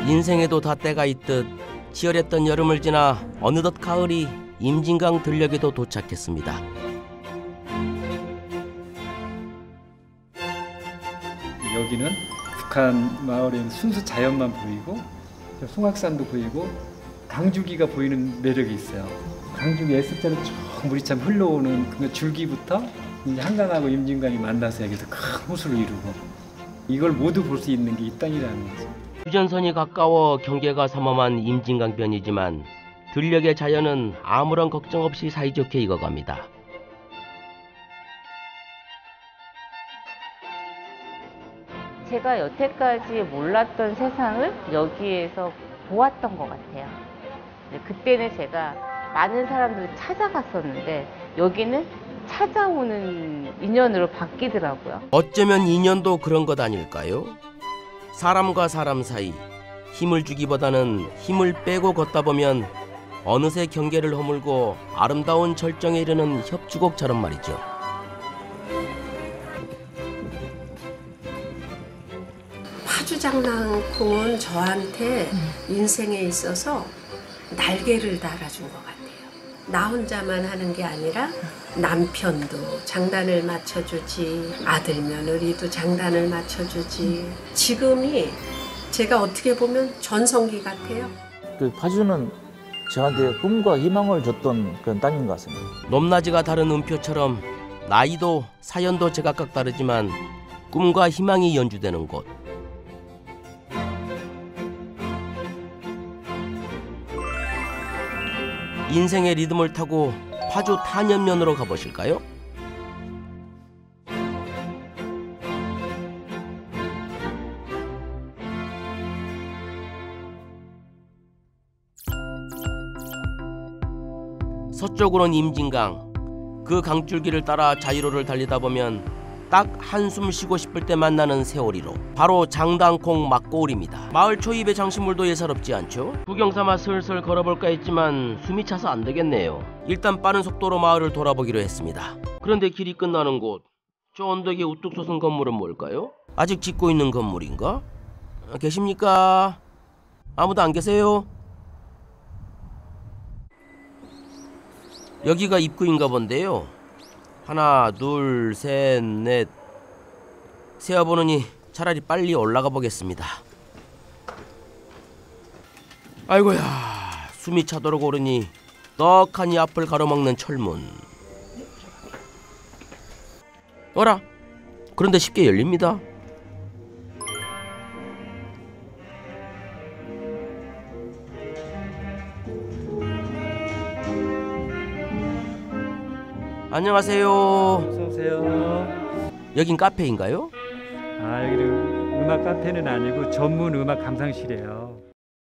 인생에도 다 때가 있듯 치열했던 여름을 지나 어느덧 가을이 임진강 들녘에도 도착했습니다. 여기는 북한 마을의 순수 자연만 보이고 송악산도 보이고 강주기가 보이는 매력이 있어요. 강주기 S자로 쭉 물이 참 흘러오는 그 줄기부터 이제 한강하고 임진강이 만나서 여기서 큰 호수를 이루고 이걸 모두 볼 수 있는 게 이 땅이라는 거죠. 휴전선이 가까워 경계가 삼엄한 임진강변이지만 들녘의 자연은 아무런 걱정 없이 사이좋게 익어갑니다. 제가 여태까지 몰랐던 세상을 여기에서 보았던 것 같아요. 그때는 제가 많은 사람들을 찾아갔었는데 여기는 찾아오는 인연으로 바뀌더라고요. 어쩌면 인연도 그런 것 아닐까요? 사람과 사람 사이 힘을 주기보다는 힘을 빼고 걷다 보면 어느새 경계를 허물고 아름다운 절정에 이르는 협주곡처럼 말이죠. 파주장난콩은 저한테 인생에 있어서 날개를 달아준 것 같아요. 나 혼자만 하는 게 아니라 남편도 장단을 맞춰주지, 아들 며느리도 장단을 맞춰주지. 지금이 제가 어떻게 보면 전성기 같아요. 그 파주는 저한테 꿈과 희망을 줬던 그런 땅인 것 같습니다. 높낮이가 다른 음표처럼 나이도 사연도 제각각 다르지만 꿈과 희망이 연주되는 곳. 인생의 리듬을 타고 파주 탄현면으로 가보실까요? 서쪽으로는 임진강, 그 강줄기를 따라 자유로를 달리다 보면 딱 한숨 쉬고 싶을 때 만나는 세오리로, 바로 장당콩 막고울입니다. 마을 초입의 장식물도 예사롭지 않죠? 구경삼아 슬슬 걸어볼까 했지만 숨이 차서 안 되겠네요. 일단 빠른 속도로 마을을 돌아보기로 했습니다. 그런데 길이 끝나는 곳, 저 언덕에 우뚝 솟은 건물은 뭘까요? 아직 짓고 있는 건물인가? 계십니까? 아무도 안 계세요? 여기가 입구인가 본데요. 하나, 둘, 셋, 넷. 세어보느니 차라리 빨리 올라가 보겠습니다. 아이고야, 숨이 차도록 오르니 떡하니 앞을 가로막는 철문. 어라? 그런데 쉽게 열립니다. 안녕하세요. 어서 오세요. 여긴 카페인가요? 아, 여기는 음악 카페는 아니고 전문 음악 감상실이에요.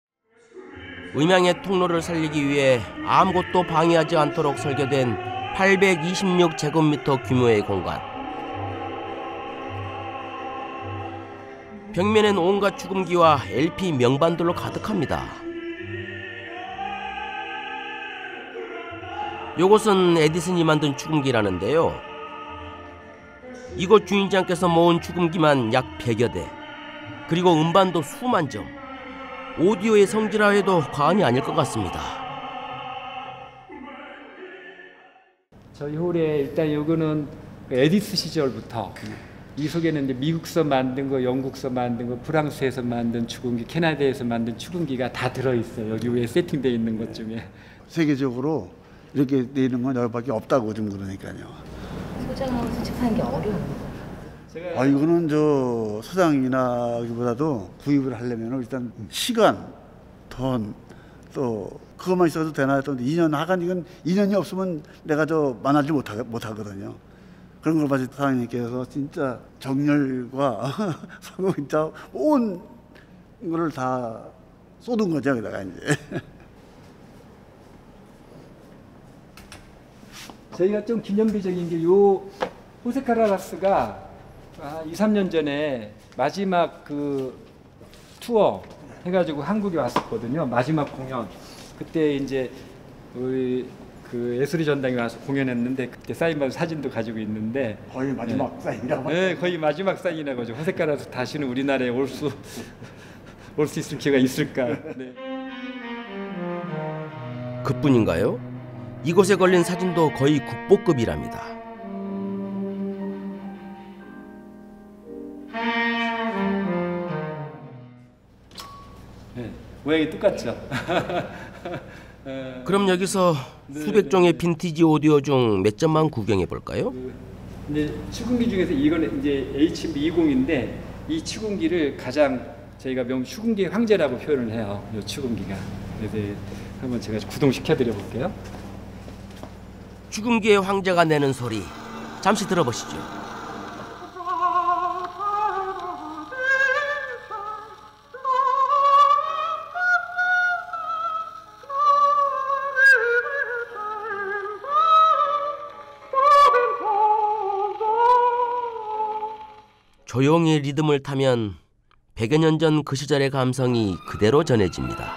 음향의 통로를 살리기 위해 아무것도 방해하지 않도록 설계된 826제곱미터 규모의 공간. 벽면엔 온갖 축음기와 LP 명반들로 가득합니다. 요것은 에디슨이 만든 축음기라는데요. 이곳 주인장께서 모은 축음기만 약 100여 대, 그리고 음반도 수만 점. 오디오의 성지라 해도 과언이 아닐 것 같습니다. 저희 홀에 일단 요거는 에디스 시절부터 이 속에는 이제 미국서 만든 거, 영국서 만든 거, 프랑스에서 만든 축음기, 캐나다에서 만든 축음기가 다 들어있어요. 여기 위에 세팅되어 있는 것 중에. 세계적으로 이렇게 돼 있는 건 여기밖에 없다고 좀 그러니까요. 소장하고 수집하는 게 어려워요. 아, 이거는 저 소장이나기보다도 구입을 하려면 일단 시간, 돈, 또 그것만 있어도 되나 했던 2년 하간 이건 2년이 없으면 내가 저 만나지 못하거든요. 그런 걸 봐서 사장님께서 진짜 정열과 성공 진짜 온 거를 다 쏟은 거죠, 여기다가 이제. 저희가 좀 기념비적인 게 요 호세 카라라스가 2, 3년 전에 마지막 그 투어 해가지고 한국에 왔었거든요. 마지막 공연. 그때 이제 우리 그 예술의 전당에 와서 공연했는데 그때 사인받은 사진도 가지고 있는데 거의 마지막 사인이라고. 네, 거의 마지막 사인이라고 하죠. 호세 카라라스 다시는 우리나라에 올 올 수 있을 기회가 있을까. 네. 그뿐인가요? 이곳에 걸린 사진도 거의 국보급이랍니다. 네, 모양이 똑같죠. 그럼 여기서 수백 종의 빈티지 오디오 중 몇 점만 구경해 볼까요? 이제 추궁기 중에서 이거는 이제 HB20인데 이 추궁기를 가장 저희가 명문 추궁기의 황제라고 표현을 해요. 이 추궁기가. 그래서 한번 제가 구동시켜 드려 볼게요. 죽음기의 황제가 내는 소리 잠시 들어보시죠. 조용히 리듬을 타면 100여 년 전 그 시절의 감성이 그대로 전해집니다.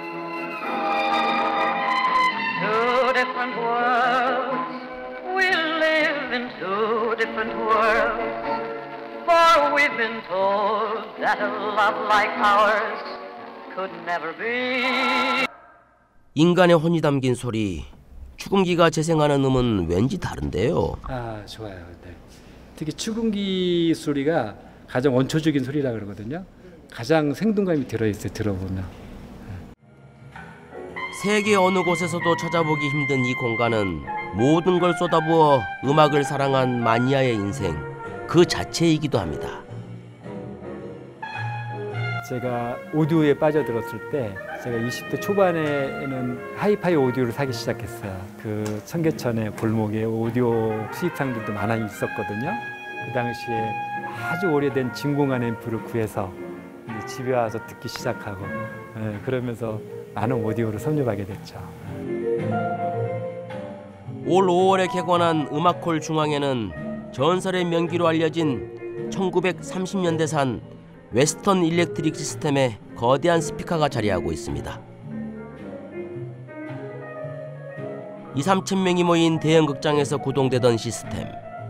Two different worlds, we live in two different worlds, for we've been told that a love like ours could never be. 인간의 혼이 담긴 소리, 추궁기가 재생하는 음은 왠지 다른데요. 아, 좋아요. 네. 특히 추궁기 소리가 가장 원초적인 소리라 그러거든요. 가장 생동감이 들어있어요. 들어보면. 세계 어느 곳에서도 찾아보기 힘든 이 공간은 모든 걸 쏟아부어 음악을 사랑한 마니아의 인생 그 자체이기도 합니다. 제가 오디오에 빠져들었을 때 제가 20대 초반에는 하이파이 오디오를 사기 시작했어요. 그 청계천의 골목에 오디오 수입상들도 많아 있었거든요. 그 당시에 아주 오래된 진공관 앰프를 구해서 이제 집에 와서 듣기 시작하고 그러면서 많은 오디오를 섭렵하게 됐죠. 올 5월에 개관한 음악홀 중앙에는 전설의 명기로 알려진 1930년대산 웨스턴 일렉트릭 시스템의 거대한 스피커가 자리하고 있습니다. 2~3천 명이 모인 대형 극장에서 구동되던 시스템.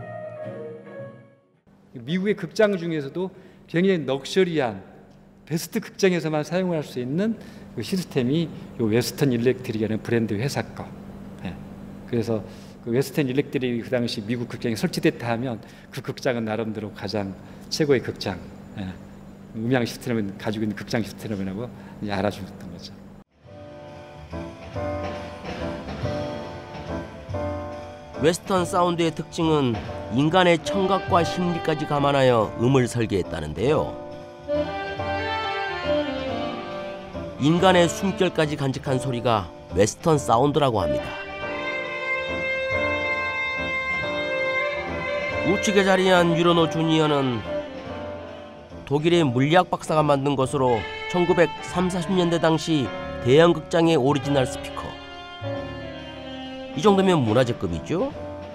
미국의 극장 중에서도 굉장히 럭셔리한 베스트 극장에서만 사용할 수 있는 그 시스템이 이 웨스턴 일렉트릭이라는 브랜드 회사 거. 네. 그래서 그 웨스턴 일렉트릭이 그 당시 미국 극장에 설치됐다 하면 그 극장은 나름대로 가장 최고의 극장. 네. 음향 시스템을 가지고 있는 극장 시스템이라고 알아주셨던 거죠. 웨스턴 사운드의 특징은 인간의 청각과 심리까지 감안하여 음을 설계했다는데요. 인간의 숨결까지 간직한 소리가 웨스턴 사운드라고 합니다. 우측에 자리한 유로노 주니어는 독일의 물리학 박사가 만든 것으로 1930~40년대 당시 대형 극장의 오리지널 스피커. 이 정도면 문화재급이죠?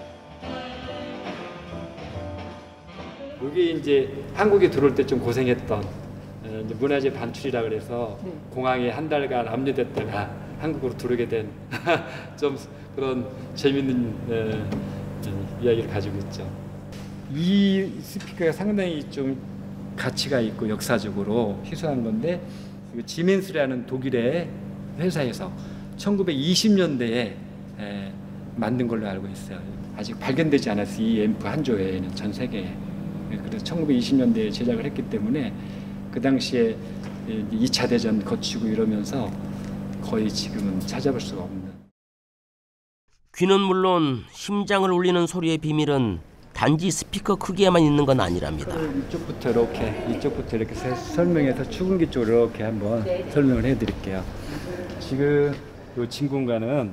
여기 이제 한국에 들어올 때 좀 고생했던 이제 문화재 반출이라 그래서 공항에 한 달간 압류됐다가 한국으로 들어오게 된 좀 그런 재밌는 이야기를 가지고 있죠. 이 스피커가 상당히 좀 가치가 있고 역사적으로 희소한 건데 지멘스라는 독일의 회사에서 1920년대에 만든 걸로 알고 있어요. 아직 발견되지 않았어요. 이 앰프 한 조에는 전 세계에. 그래서 1920년대에 제작을 했기 때문에 그 당시에 2차 대전 거치고 이러면서 거의 지금은 찾아볼 수가 없는. 귀는 물론 심장을 울리는 소리의 비밀은 단지 스피커 크기에만 있는 건 아니랍니다. 이쪽부터 이렇게 설명해서 추궁기 쪽으로 이렇게 한번 설명을 해드릴게요. 지금 이 진공관은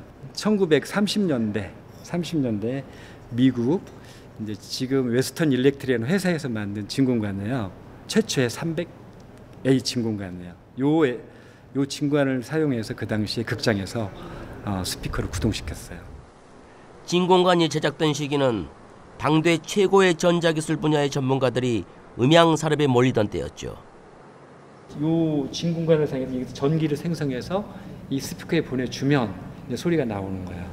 1930년대 미국 이제 지금 웨스턴 일렉트릭이라는 회사에서 만든 진공관이에요. 최초의 300A 진공관이에요. 요 진공관을 사용해서 그 당시에 극장에서 스피커를 구동시켰어요. 진공관이 제작된 시기는 당대 최고의 전자기술 분야의 전문가들이 음향 산업에 몰리던 때였죠. 요 진공관을 사용해서 전기를 생성해서 이 스피커에 보내주면 이제 소리가 나오는 거예요.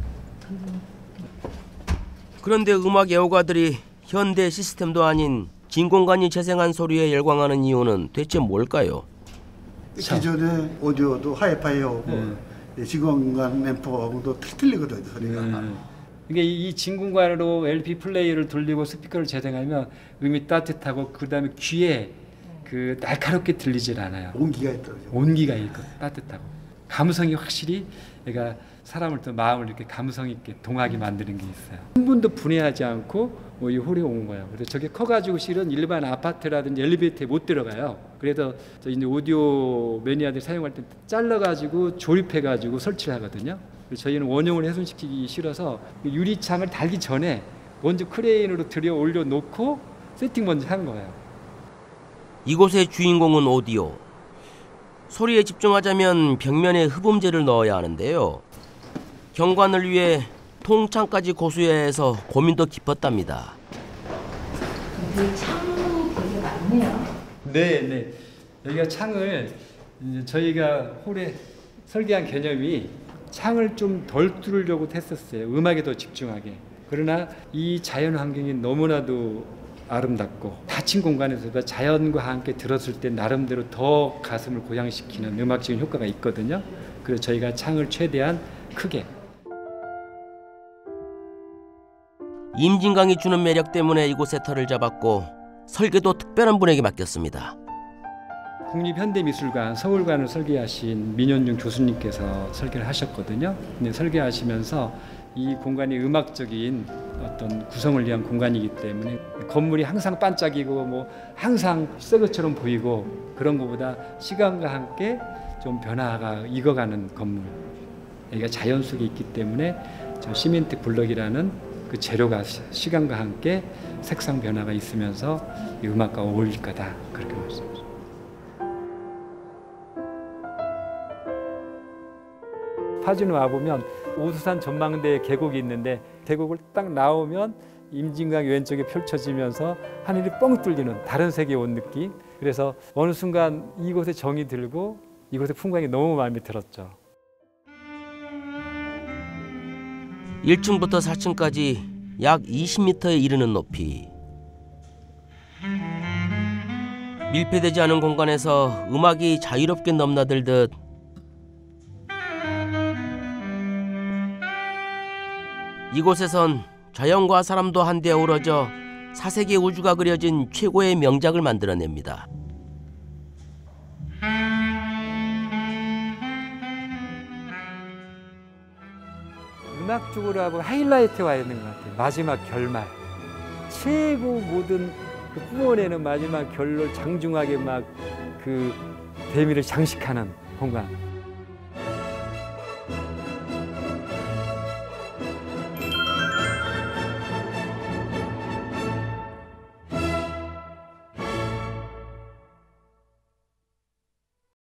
그런데 음악 애호가들이 현대 시스템도 아닌 빈 공간이 재생한 소리에 열광하는 이유는 대체 뭘까요? 기존의 오디오도 하이파이하고 진공관 앰프하고도 틀리거든요, 소리가. 그러니까 이 진공관으로 LP 플레이어를 돌리고 스피커를 재생하면 음이 따뜻하고 그다음에 귀에 그 날카롭게 들리질 않아요. 온기가 있더라고요. 온기가 있고 따뜻하고 감성이 확실히 얘가 사람을 또 마음을 이렇게 감성 있게 동하게 만드는 게 있어요. 한 번도 분해하지 않고 뭐 이 홀이 온 거예요. 그래서 저게 커가지고 실은 일반 아파트라든지 엘리베이터에 못 들어가요. 그래서 저 이제 오디오 매니아들이 사용할 때 잘라가지고 조립해가지고 설치를 하거든요. 그래서 저희는 원형을 훼손시키기 싫어서 유리창을 달기 전에 먼저 크레인으로 들여 올려놓고 세팅 먼저 한 거예요. 이곳의 주인공은 오디오. 소리에 집중하자면 벽면에 흡음재를 넣어야 하는데요. 경관을 위해 통창까지 고수해야 해서 고민도 깊었답니다. 근데 창문이 되게 많네요. 네. 여기가 창을 이제 저희가 홀에 설계한 개념이 창을 좀 덜 뚫으려고 했었어요. 음악에 더 집중하게. 그러나 이 자연 환경이 너무나도 아름답고 닫힌 공간에서 자연과 함께 들었을 때 나름대로 더 가슴을 고양시키는 음악적인 효과가 있거든요. 그래서 저희가 창을 최대한 크게. 임진강이 주는 매력 때문에 이곳에 터를 잡았고 설계도 특별한 분에게 맡겼습니다. 국립현대미술관 서울관을 설계하신 민현중 교수님께서 설계를 하셨거든요. 근데 설계하시면서 이 공간이 음악적인 어떤 구성을 위한 공간이기 때문에 건물이 항상 반짝이고 뭐 항상 새 것처럼 보이고 그런 것보다 시간과 함께 좀 변화가 익어가는 건물. 여기가 자연 속에 있기 때문에 저 시멘트 블럭이라는 그 재료가 시간과 함께 색상 변화가 있으면서 이 음악과 어울릴 거다 그렇게 말씀드립니다. 파주는 와보면 오수산 전망대에 계곡이 있는데 계곡을 딱 나오면 임진강 왼쪽에 펼쳐지면서 하늘이 뻥 뚫리는 다른 세계에 온 느낌. 그래서 어느 순간 이곳에 정이 들고 이곳의 풍광이 너무 마음에 들었죠. 1층부터 4층까지 약 20m에 이르는 높이. 밀폐되지 않은 공간에서 음악이 자유롭게 넘나들듯 이곳에선 자연과 사람도 한데 어우러져 사색의 우주가 그려진 최고의 명작을 만들어냅니다. 음악 쪽으로 하고 하이라이트에 와 있는 것 같아요. 마지막 결말. 최고 모든 그 뿜어내는 마지막 결로 장중하게 막 그 대미를 장식하는 공간.